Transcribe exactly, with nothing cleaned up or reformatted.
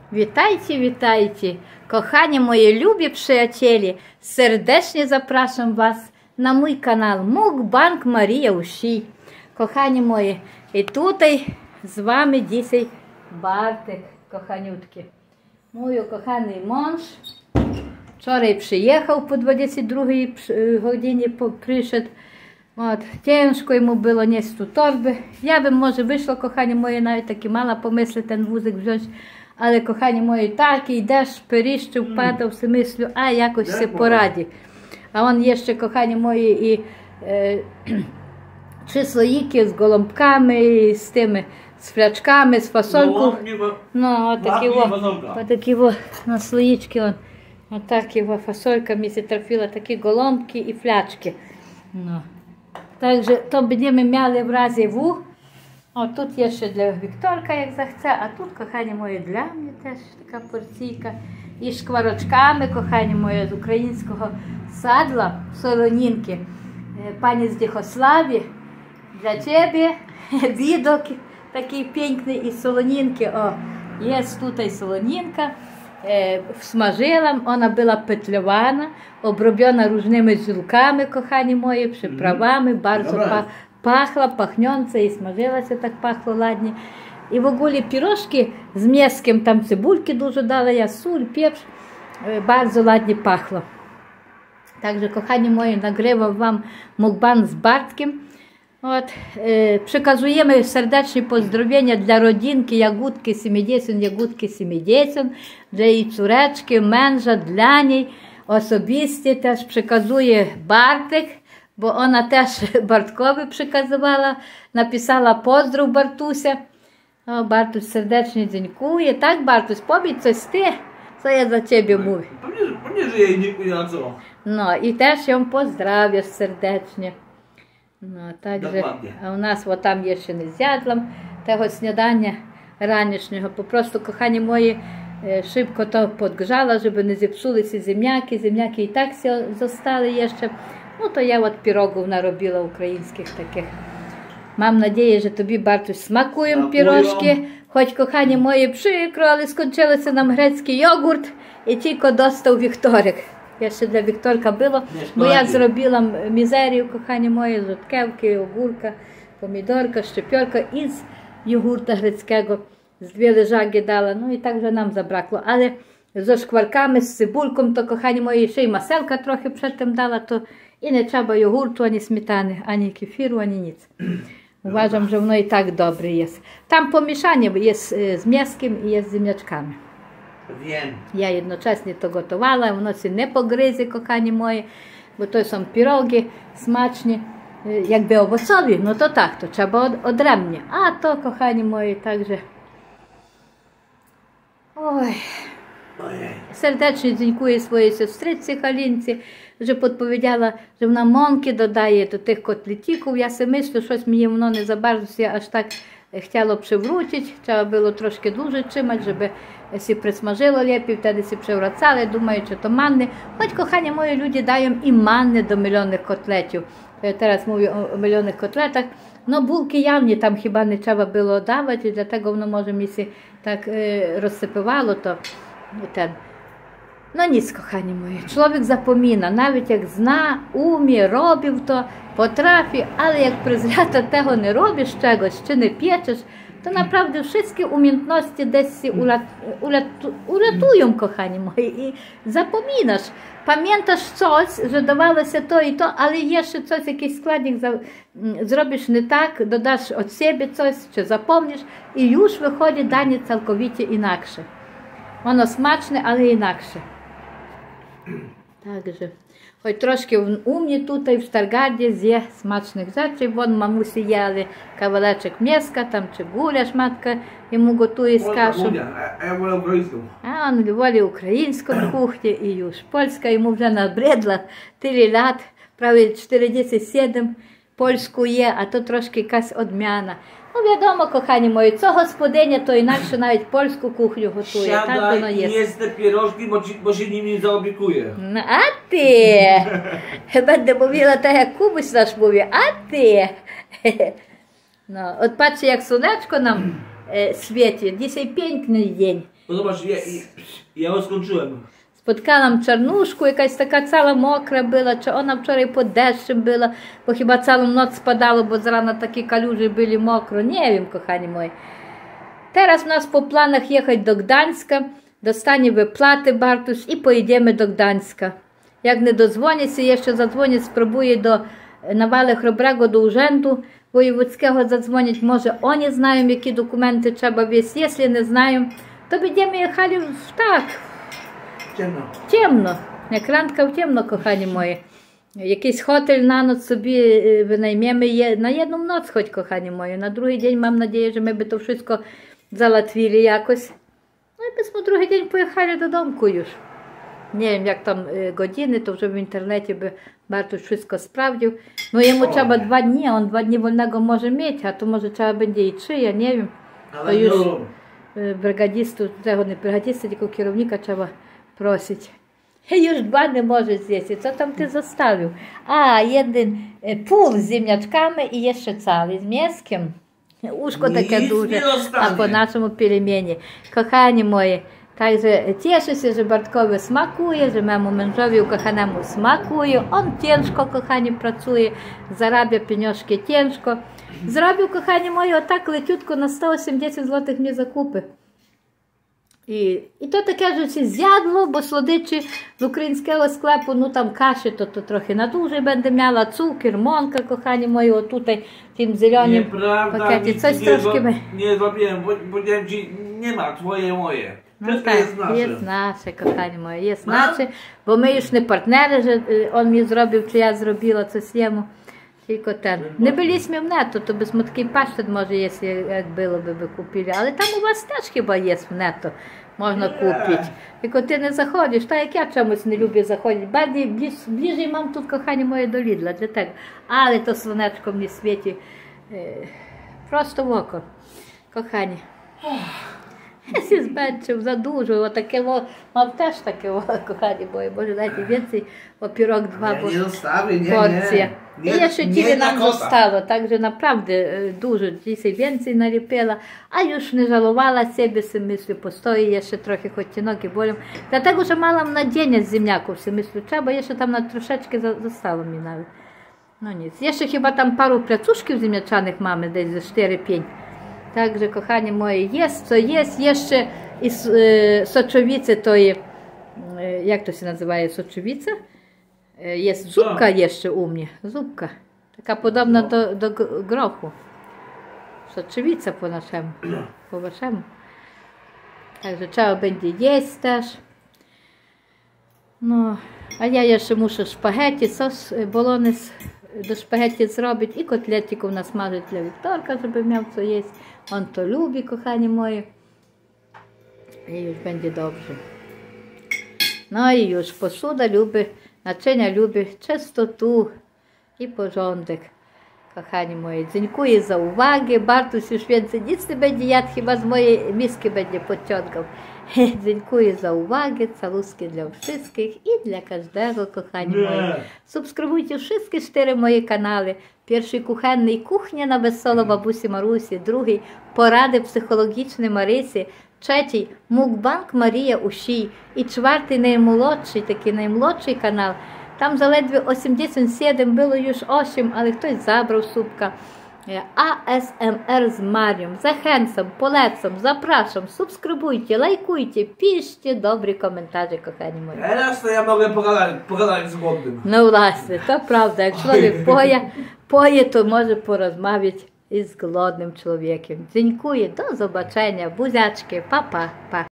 Witajcie, witajcie, kochani mої любі przyjaciele, serdecznie zapraszam was na mój kanał Mukbang Марія Ушій. Kochani mої, і tutaj з вами dzisiaj Bartek, kochaniutki. Mój kochany mąż wczoraj przyjechał po dwudziestej drugiej godzinie, przyszedł. От, ciężko йому було nieść ту торби. Я би, може, вийшла, кохані мої, навіть таки мала помисли ten вузик взяти. Але, кохані мої, так, йдеш, періщив, падав, все мислю, а якось все пораді. А он є ще, кохані мої, і е, чи слоїки з голубками, з тими, з флячками, з фасолькою. Ну, отакі во, отакі во, на слоїчки, он, отакі во, фасолька, мені се трафила, такі голубки і флячки. Ну. Także to będziemy mieli w razie W. O, tu jeszcze dla Wiktorka, jak zechce, a tu, kochani moje, dla mnie też taka porcyjka. I szkwaroczkami, kochani moje, z ukraińskiego sadla, soloninki. Pani z Dziechosławie, dla ciebie widok taki piękny i soloninki. O, jest tutaj soloninka. Всмажилам, вона була петльована, оброблена різними жилками, кохані мої, приправами, bardzo пахла, пахненце, і смажилася, так пахло ладні. І в ogóle пірожки з м'яском, там цибульки дуже дала, я соль, пепш, bardzo ладні пахло. Także, kochani moi, nagrywam wam mukbang z Bartkiem. От, е, Przekazujemy serdecznie pozdrowienia dla rodzinki Jagódki siedemdziesiąt, Jagódki siedemdziesiąt, dla jej córeczki, męża, dla niej. Osobiście też przekazuje Bartek, bo ona też Bartkowi przekazywała, napisała pozdrów Bartusia. O, Bartuś serdecznie dziękuję. Tak, Bartuś, powiedz coś ty, co ja za ciebie mówię. Pewnie, że jej dziękuję, a co? No i też ją pozdrawiasz serdecznie. No, także, a у нас вот там є ще не з'ядлам того снідання ранішнього. Попросту, кохані мої, шибко то подгжала, щоб не зіпсулися земляки. Земляки і так зостали ще. Ну, то я от пірогів наробила українських таких. Мам надію, що тобі, Бартусь, смакуємо пірожки. Хоч, кохані мої, прикро, але скончилося нам грецький йогурт і тільки достав Вікторик. Jeszcze dla Wiktorka było, bo ja zrobiłam mizerię, kochani moje, rzodkiewki, ogórka, pomidorka, szczypiorka i z jogurta greckiego z dwie leżaki dała, no i także nam zabrakło, ale ze szkwarkami, z cybulką, to kochani moje, jeszcze i masełka trochę przedtem dała, to i nie trzeba jogurtu, ani smietany, ani kefiru, ani nic. Uważam, że ono i tak dobre jest. Tam pomieszanie jest z mięskiem i jest z ziemniaczkami. Wiem. Ja jednocześnie to gotowała, воно się nie pogryzie, kochani moje, bo to są pirogi smaczne, jakby owocowe, no to tak, to trzeba od, odrębnie. A to, kochani moje, także... Oj. Serdecznie dziękuję swojej siostricy Halince, że podpowiedziała, że ona mąki dodaje do tych kotlecików. Ja sobie myślę, że mnie воно nie za bardzo się aż tak chciało przewrócić, trzeba było troszkę dłużej trzymać, żeby się przesmażyło lepiej, wtedy się przewracały, думаю, czy to manny. Choć, kochani moi, ludzie dają i manny do mielonych kotletów. Ja teraz mówię o mielonych kotletach. No bułki jawnie tam chyba nie trzeba było dawać i dlatego no może mi się tak e, rozsypywało to ten. No nic, kochani moi, człowiek zapomina, nawet jak zna, umie, robił to, potrafi, ale jak przez lata tego nie robisz czegoś, czy nie pieczesz, to naprawdę wszystkie umiejętności gdzieś się uratują, kochani moi, i zapominasz. Pamiętasz coś, że dawało się to i to, ale jeszcze coś, jakiś składnik za, zrobisz nie tak, dodasz od siebie coś, czy zapomnisz i już wychodzi danie całkowicie inaksze. Ono smaczne, ale inaksze. Także, choć troszkę u mnie tutaj w Stargardzie zje smacznych rzeczy, won mamusi jeli kawałeczek mięska, tam czy gulasz matka jemu gotuje z kaszą. A ja wolę ukraińską. A on woli ukraińską kuchnię i już polska jemu вже nabredla tyle lat, prawie czterdzieści siedem, polsku je, a to troszkę jakaś odmiana. No wiadomo, kochani moi, co gospodynia, to inaksze nawet polską kuchnię gotuje. Siadaj, tak ono jest. I jedz te pierożki, bo, ci, bo się nimi zaopiekuję. No a ty! Będę mówiła tak jak Kubuś nasz mówi, a ty! No, od patrzcie jak słoneczko nam e, świecie. Dzisiaj piękny dzień. No zobacz, ja, ja już skończyłem. Spotkałam czarnuszku, jakaś taka cała mokra była, czy ona wczoraj pod deszczem była, bo chyba całą noc spadało, bo z rana takie kaluże byli mokro. Nie wiem, kochani moi. Teraz u nas po planach jechać do Gdańska, dostanie wypłaty Bartuś i pojedziemy do Gdańska. Jak nie dodzwonię się, jeszcze zadzwonię, spróbuję do Nawale Chrobrego, do urzędu wojewódzkiego zadzwonić. Może oni znają, jakie dokumenty trzeba wieść. Jeśli nie znają, to będziemy jechali w tak. Ciemno. Ciemno. Jak randka w ciemno, kochani moje. Jakiś hotel na noc sobie wynajmiemy, je, na jedną noc choć, kochani moje. Na drugi dzień mam nadzieję, że my by to wszystko załatwili jakoś. No i byśmy drugi dzień pojechali do domku już. Nie wiem jak tam y, godziny, to żeby w internecie by Bartuś wszystko sprawdził. No jemu o. trzeba dwa dni, on dwa dni wolnego może mieć, a to może trzeba będzie i trzy, ja nie wiem. Ale to już y, brygadistu, tego nie brygadzisty, tylko kierownika trzeba prosić. Już dwa nie może zjeść. Co tam ty zostawił? A, jeden y, pół z ziemniaczkami i jeszcze cały z mięskiem. Uszko takie duże, a po naszemu pelemienie. Kochani moje, także cieszę się, że Bartkowi smakuje, że memu mężowi ukochanemu smakuje. On ciężko, kochani, pracuje, zarabia pieniążki ciężko. Zrobił, kochani moje, o tak leciutko na sto osiemdziesiąt złotych mnie zakupy. I, I to takie, że się zjadło, bo słodyczy z ukraińskiego sklepu, no tam kaszy, to, to trochę na dłużej będę miała, cukier, mąka, kochani moi, o tutaj tym zielonym pakiecie, coś nie troszkę... Nie, nie zrobiłem, bo powiedziałem ci, nie ma, twoje, moje. No tak, jest nasze. jest nasze, kochani moje, jest no? nasze, bo my już nie partnery, że on mi zrobił, czy ja zrobiła coś jemu, tylko ten. Nie byliśmy w netto, to byśmy taki pasztet może jest, jak byłoby, by kupili, ale tam u was też chyba jest w netto, można kupić. Tylko ty nie zachodzisz, tak jak ja czemuś nie lubię zachodzić, bardziej bliż, bliżej mam tu, kochani moje, do Lidla, dlatego. Ale to słoneczko mnie świeci e, prosto w oko, kochani. Ja się zmęczył za dużo, o takiego, mam też takiego, kochani moje, może dajcie więcej, o pirog dwa, ja bo nie zostawię, nie, porcje. Nie, I jeszcze nie, tyle nie nam zostało, także naprawdę dużo, dzisiaj więcej nalepiela, a już nie żałowała siebie, sobie myślę, postoi jeszcze trochę, choć ci nogi bolą, dlatego, że małam nadzieję z ziemniaków, sobie myślę, trzeba jeszcze tam na troszeczkę zostało mi nawet. No nic, jeszcze chyba tam paru placuszków ziemniaczanych mamy, dać ze cztery pięć. Także, kochani moje, jest co jest, jeszcze i y, soczowice to jest, y, jak to się nazywa, soczowice? Y, jest zupka jeszcze u mnie, zupka, taka podobna no. do, do grochu. Soczowica po naszemu, po waszemu. Także trzeba będzie jeść też. No, a ja jeszcze muszę szpaghetti, sos bolognese do szpaghetti zrobić i kotletików nasmażyć dla Wiktorka, żeby miał co jeść. On to lubi, kochani moje. I już będzie dobrze. No i już posуда lubi, naczynia lubi czystotu i porządek. Kochani moje, dziękuję za uwagę. Bartuś już więcej nic nie będzie jadł, chyba z mojej miski będzie podciągał. Dziękuję za uwagę, całuski dla wszystkich i dla każdego, kochani Nie. moi. Subskrybujcie wszystkie cztery moje kanały. Pierwszy kuchenny Kuchnia na Wesoło babusi Marusi, drugi Porady psychologiczne Marysy, trzeci Mukbang Marija Usi i czwarty najmłodszy, taki najmłodszy kanał. Tam zaledwie osiemdziesiąt siedem, było już osiem, ale ktoś zabrał słupka. A S M R z Marią. Zachęcam, polecam, zapraszam, subskrybujcie, lajkujcie, piszcie dobre komentarze, kochani moi. Teraz to ja mogę pogadać, pogadać z głodnym. No właśnie, to prawda, jak człowiek poje, poje, to może porozmawiać i z głodnym człowiekiem. Dziękuję, do zobaczenia, buziaczki, pa, pa, pa.